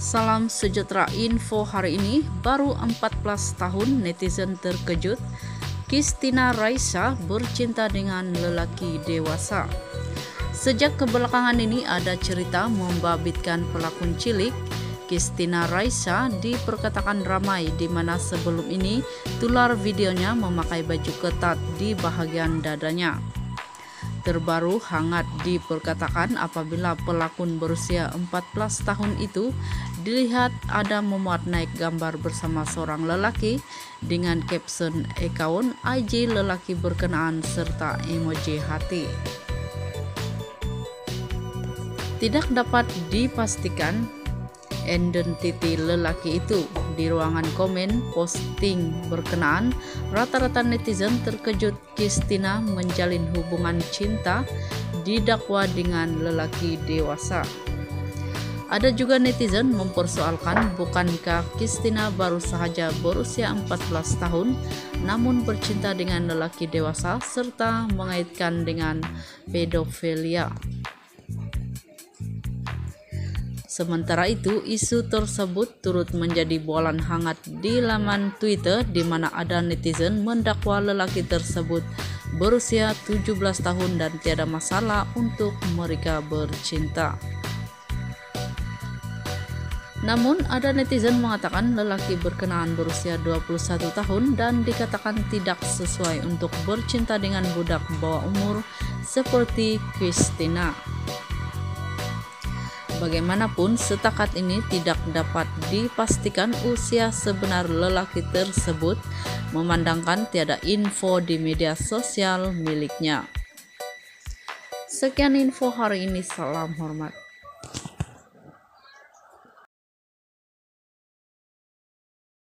Salam sejahtera, info hari ini. Baru 14 tahun netizen terkejut, Christina Raisa bercinta dengan lelaki dewasa. Sejak kebelakangan ini ada cerita membabitkan pelakon cilik Christina Raisa diperkatakan ramai, di mana sebelum ini tular videonya memakai baju ketat di bahagian dadanya. Terbaru hangat diperkatakan apabila pelakon berusia 14 tahun itu dilihat ada memuat naik gambar bersama seorang lelaki dengan caption akun IG lelaki berkenaan serta emoji hati. Tidak dapat dipastikan identiti lelaki itu. Di ruangan komen posting berkenaan, rata-rata netizen terkejut Christina menjalin hubungan cinta didakwa dengan lelaki dewasa. Ada juga netizen mempersoalkan, bukankah Christina baru saja berusia 14 tahun namun bercinta dengan lelaki dewasa serta mengaitkan dengan pedofilia. Sementara itu, isu tersebut turut menjadi bualan hangat di laman Twitter, di mana ada netizen mendakwa lelaki tersebut berusia 17 tahun dan tiada masalah untuk mereka bercinta. Namun, ada netizen mengatakan lelaki berkenaan berusia 21 tahun dan dikatakan tidak sesuai untuk bercinta dengan budak bawah umur seperti Christina. Bagaimanapun, setakat ini tidak dapat dipastikan usia sebenar lelaki tersebut, memandangkan tiada info di media sosial miliknya. Sekian info hari ini, salam hormat.